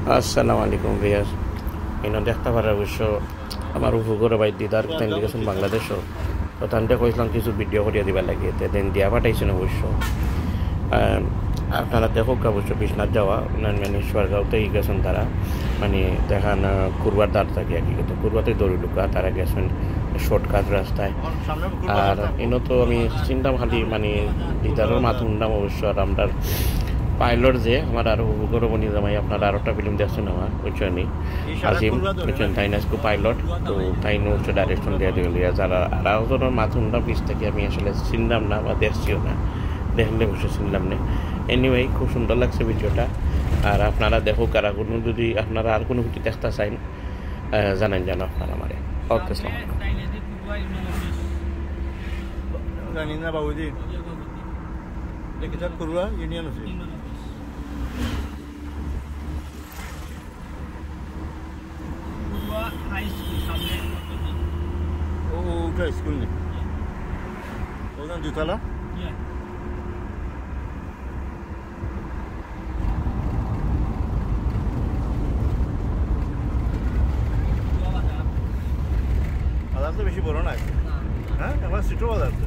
আসসালামু আলাইকুম ভিয়াস। ইনো দেখতে পারে অবশ্য আমার উপগর বাই দিদার তেন গেছেন বাংলাদেশও, তো তানতে কইছিলাম কিছু ভিডিও করিয়া দিবার লাগে, তেন দিয়া পাঠাইছেন অবশ্য। আপনারা দেখুক অবশ্য বিশ্বনাথ যাওয়া মানে সোয়ারগাঁওতেই গেছেন তারা, মানে দেখান কুরবার দ্বার থাকে আর কি, কিন্তু কুরবাতে দৌড়ি ঢুকা তারা গেছেন শর্টকাট রাস্তায়। আর ইনো তো আমি চিন্তাম খালি মানে দিদারের মাথা উন্ডাম অবশ্য। আর আমরা পাইলট যে আমার আরো গৌরবনী জামাই, আপনারা আরো একটা ফিল্ম দেখছেন আমার বুঝছেনই, আজিম বুঝছেন তাই না পাইলট, তো তাই হচ্ছে ডাইরেকশন দিয়ে দিল। যারা আরো জনের মাথুনটা পিস থেকে আমি আসলে চিনলাম না বা দেখছিও না, দেখলে বসে চিনলাম না। এনিওয়ে খুব সুন্দর লাগছে ভিডিওটা। আর আপনারা দেখো কারা কোনো যদি আপনারা আর কোনো কিছু দেখতে চাইন জানেন জানো আপনারা আমারে। ওকে সালাম জানি না বাবুজি, কিতাব করুয়া ইউনিয়ন আছে। ওটা স্কুল নেই, ওখানে দুতলা। বাজার তো বেশি বড় নয়, হ্যাঁ আমার সিটো বাজার তো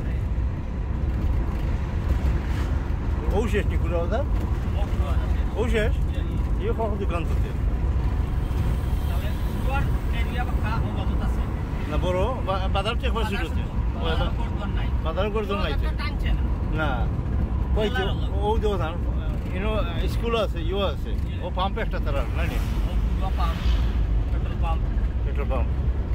ও শেষ নি কুড়া বাজার, ও শেষ এই কখন দোকান থাকে না বড় বাজার তো একবার সিটো বাজার গর্জন নাই না কইছে ও দোকান ইনো স্কুলও আছে, ইও আছে, ও পাম্প একটা তারা নাই নি পেট্রোল পাম্প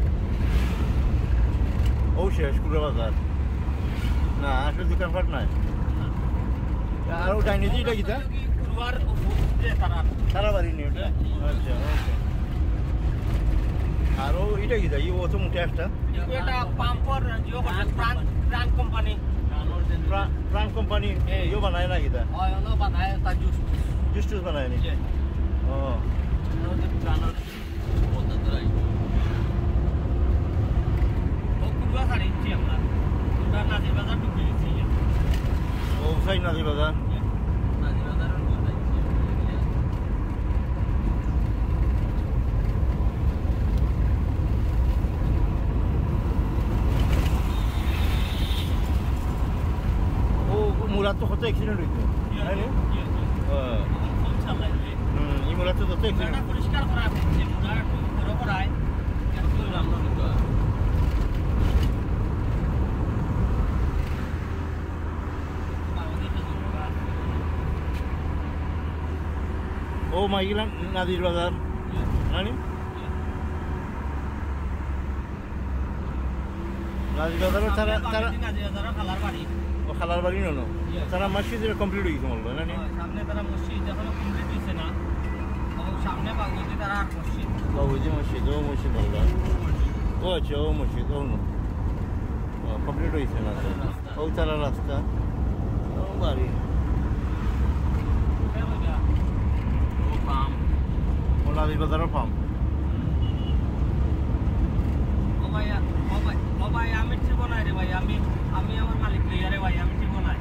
ও শেষ কুড়া বাজার না আসলে দোকানপাট নাই। আর ওটা নিয়ে এটা কিতা সারা বাড়ি নিয়ে ওটা, আচ্ছা ওকে। আর ও এটা কিতা ই ও তো মোটা একটা প্রাণ কোম্পানি ইও বানায় না কিতা জুস টুস বানায় নি? ও ও সাই নাজি বাজার মুরাদ তো কত অ্যাক্সিডেন্ট হইতো এই মুরাদ তো কত অ্যাক্সিডেন্ট পরিষ্কার করা হচ্ছে মুরাদ বড় করায় ও মাইগিলাম নাদির বাজার জানি নাদির বাজার তারা তারা ও খালার বাড়ি ননো তারা মসজিদ কমপ্লিট হয়ে গেছে বললো না সামনে তারা মসজিদ এখনো কমপ্লিট হয়েছে না, সামনে বাবুজি তারা মসজিদ বাবুজি মসজিদ ও মসজিদ বললো ও আচ্ছা ও মসজিদ ও কমপ্লিট হয়েছে না ও তারা রাস্তা ও বাড়ি ও নাদির বাজারও পাম্প ভাই আমি ঠিক নাই রে ভাই, আমি আমার মালিক রে ভাই, আমি ঠিক নাই।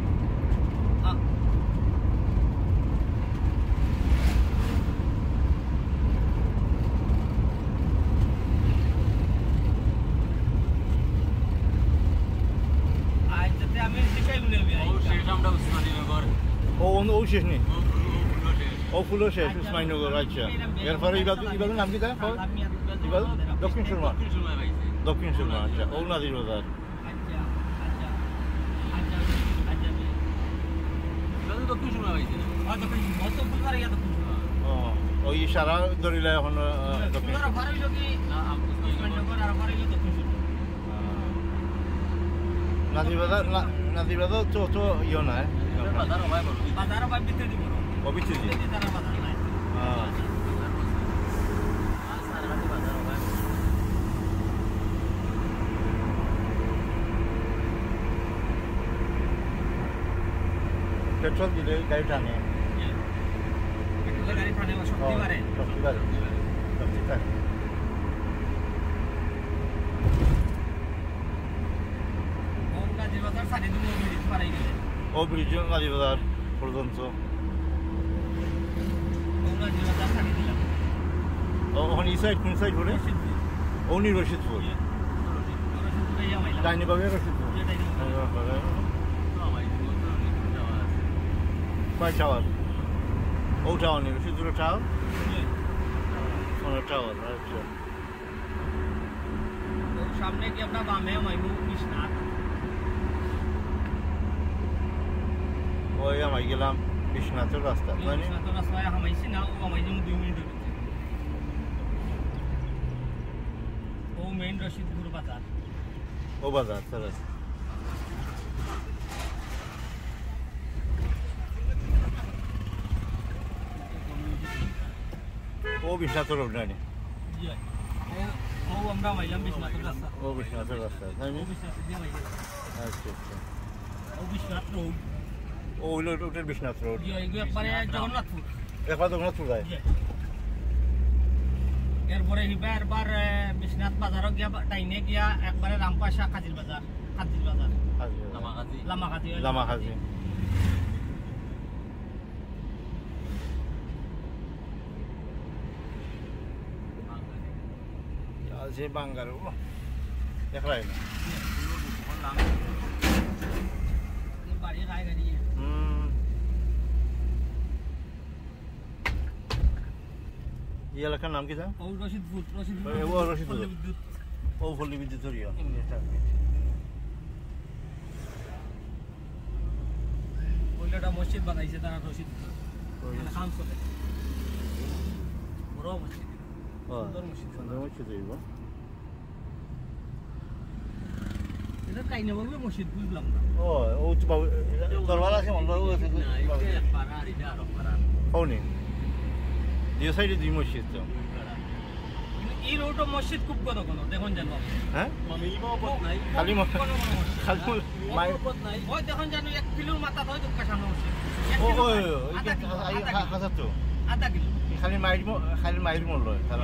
আচ্ছা আমি শিখাই বলে ও শেষ আমরা উসমানীনগর ও শেষ নেই ও ফুলো শেষ উসমানীনগর। আচ্ছা এরপরে ইবাদুর নাম কি তা ইবাদুর দক্ষিণ সুরমা দক্ষিণ সুরমা আচ্ছা ও নাদির বাজার ওই সারা ধরিলে এখন নাদির বাজার তো ইয়ে নাই পেট্রোল দিলে গাড়ি টানে শক্তি বাড়ে ও ব্রিজ নাজিবাজার পর্যন্ত ওখানে এই সাইড কোন সাইড পড়ে রশিদপুর অনি রশিদপুর রশিদপুরে ইয়া মাইলাম ডাইনি বাগে রশিদপুর কয় টাওয়ার ও টাওয়ার নেই রশিদপুরের টাওয়ার টাওয়ার আচ্ছা সামনে কি আমরা বামে মাইবু বিশ্বনাথ ওই আমি গেলাম বিশ্বনাথের রাস্তা তাই না বিশ্বনাথের রাস্তায় হামাইছি না ও হামাইছি 2 মিনিটের ভিতরে ও মেইন রশিদপুর বাজার ও বাজার স্যার ও বিশ্বনাথের রোড না ও আমরা মাইলাম বিশ্বনাথের রাস্তা ও বিশ্বনাথের রাস্তা তাই না ও বিশ্বনাথ দিয়ে মাইলাম আচ্ছা আচ্ছা ও বিশ্বনাথ রোড ও হইলো ওটার বিশ্বনাথ রোড এগুলো একবারে জগন্নাথপুর একবার জগন্নাথপুর যায় এরপরে এবার বিশ্বনাথ বাজারও গিয়া ডাইনে গিয়া একবারে রামপাশা কাজির বাজার লামাকাজি লামাখাজি আছে বাঙ্গারও দেখাই না বাড়ি গায়ে গাড়ি এই এলাকার নাম কি স্যার ও রশিদপুর ও রশিদপুর বিদ্যুৎ ও পল্লী বিদ্যুৎ এরিয়া ওইটা মসজিদ বানাইছে তারা রশিদপুর খান চলে বড় মসজিদ সুন্দর মসজিদ সুন্দর মসজিদ হইব এটা কাইনা বাবু মসজিদ বুঝলাম না ও ও দরবার আছে মনে হয় হওনি দুই সাইডে দুই মসজিদ তো এই রোডও মসজিদ খুব কত কোনো দেখুন জানো হ্যাঁ খালি খালি ওই দেখুন জানো 1 কিলোর মাথা হয় দুঃখা সামনে মসজিদ ও হাজার তো আধা কিলো খালি মাইর মূল্য তারা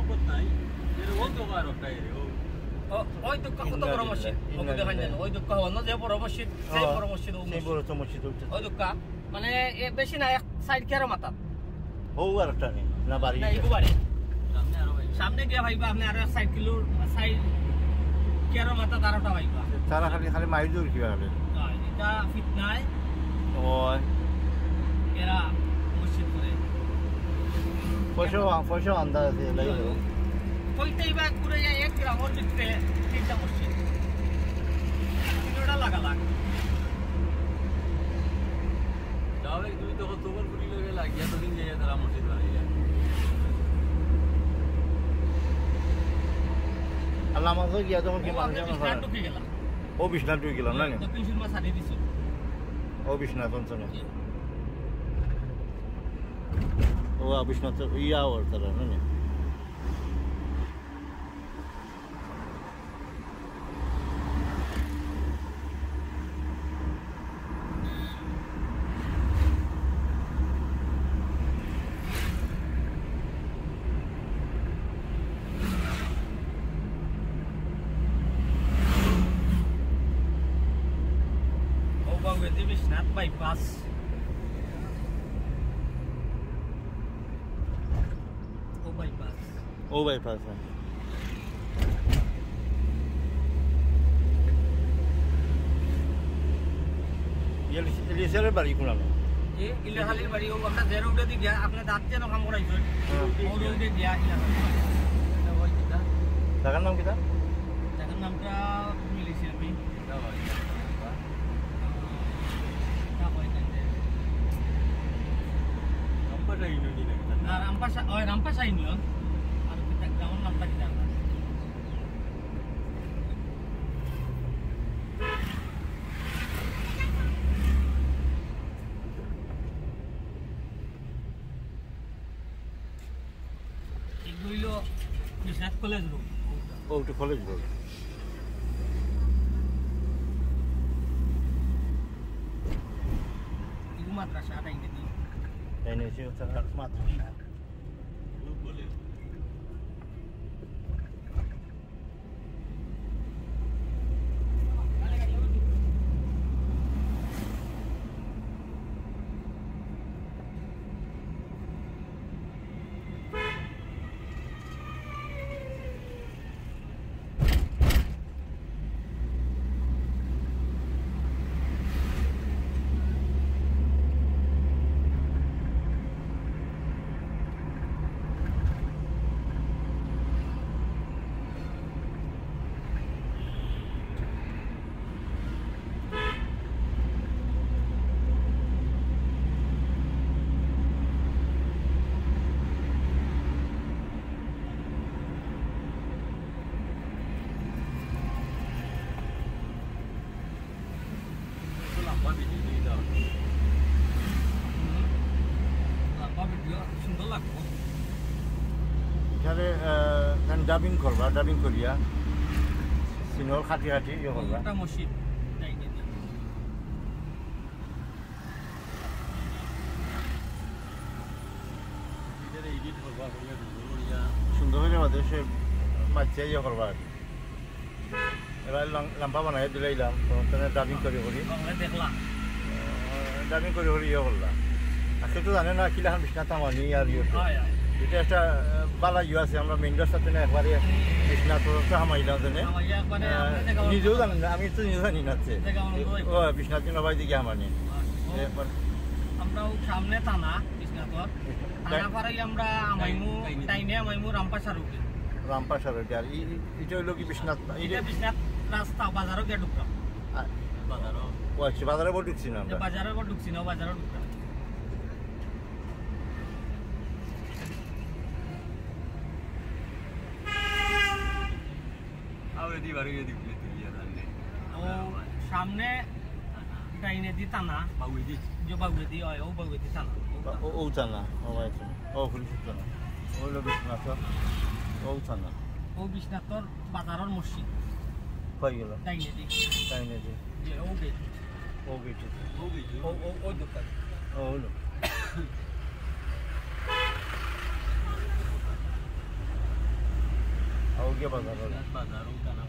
ওই দুঃখা কত বড় মসজিদ ওকে দেখুন জানো ওই দুঃখা অন্য যে বড় মসজিদ সেই বড় মসজিদ সেই বড় তো মসজিদ ওই দুঃখা মানে বেশি না এক সাইড কেয়ার মাথা ও আর একটা নেই না বাড়ি না এইগো বাড়ি সামনে গিয়া ভাইবা আপনি আরো 60 কিলো সাইড কেয়ার মাথা 12টা ভাইবা তারা খালি মাইর দূর কি হবে এটা ফিতনায় ও এরা মসজিদ করে পয়সা আন্দাজ আছে লাগে কইতেই বা ঘুরে যায় 1 গ্রামের ভিতরে 3টা মসজিদ 3টা লাগা লাগ যাবে তুমি তো তোমর পুরি লগে লাগিয়া তো দিন যাইয়া তারা মসজিদ বানাইয়া আল্লাহ মাঝে গিয়া তখন কি মানুষ বিশ্বনাথ ঢুকে গেলাম ও বিশ্বনাথ ঢুকে গেলাম না দক্ষিণ সুরমা সারি দিছো ও বিশ্বনাথ অঞ্চলে ও বিশ্বনাথ ইয়া ওর তারা না বিশ্বনাথ বাইপাস ও বাইপাস ইলিশের বাড়ি কোনালো ইলাহালির বাড়ি ও আমরা যে রোডে দি গিয়া আপনি দাঁত যেন কাম করাইছো ও রোডে গিয়া ইলাহালি জায়গার নাম কিটা জায়গার নামটা মিলেছি আমি রামপাশা ইউনিয়ন আর গ্রামের নামটা কি জানা এগুলো বিশ্বনাথ কলেজ রোড ওটা কলেজ রোড এগুলো মাদ্রাসা আটাইনে দিই এনেছি তারা মাদ্রাসা বলে এখানে ডাবিং করবা, ডাবিং করিয়া সিনহল খাটি খাটি ইয়ে করবা। একটা মসজিদ ডাইনে দি। এটারে এডিট করবা বলে বড়িয়া সুন্দর করে মাঝে সে মাছিয়া ইয়ে করবা আর কি। এবার লাম্পা বানাই দিলাইলাম, তখন ডাবিং করি বাংলা দেখলাম ডাবিং করে ইয়ে করলাম। আজকে তো জানে না কিলাখান বিছনা তামানি আর ইয়ে হয় হয় এটা একটা বালা ইয়ে আছে, আমরা মেইন রাস্তাতে না একবারে বিছনা তো হামাইলাম জানে। আমার ইয়া একবারে আমরা জায়গা নিজেও জানি না, আমি তো নিজেও জানি না যে জায়গা ও বিছনার দিন বাই দিকে হামানি। আমরাও সামনে টানা কৃষ্ণাতর টানা পারাই আমরা আমাইমু টাইনে আমাইমু রামপাশার উঠে রামপা সারের আর এটা হইলো কি বিশ্বনাথ এটা বিশ্বনাথ রাস্তা বাজারও গিয়ে ঢুকলাম বাজারও ও আচ্ছা বাজারে বড় ঢুকছি না আমরা। বাজারের পর ঢুকছি না বাজারও ঢুকলাম আরে দি বাড়ি দি প্লে তুলিয়া জানলে ও সামনে টাইনে দি টানা বাউই দি যে বাগুয়ে দি হয় ও বাগুয়ে দি টানা ও জানা ও আচ্ছা ও ফুল জানা ও হইলো বিশ্বনাথ ও জানা ও বিশ্বনাথর বাজারের মসজিদ হয়ে গেল টাইনে দি তাই না যে যে ও গেট ও গেছে ও গেছে ও দোকান ও হলো ও গিয়ে বাজার হলো বাজারও টানা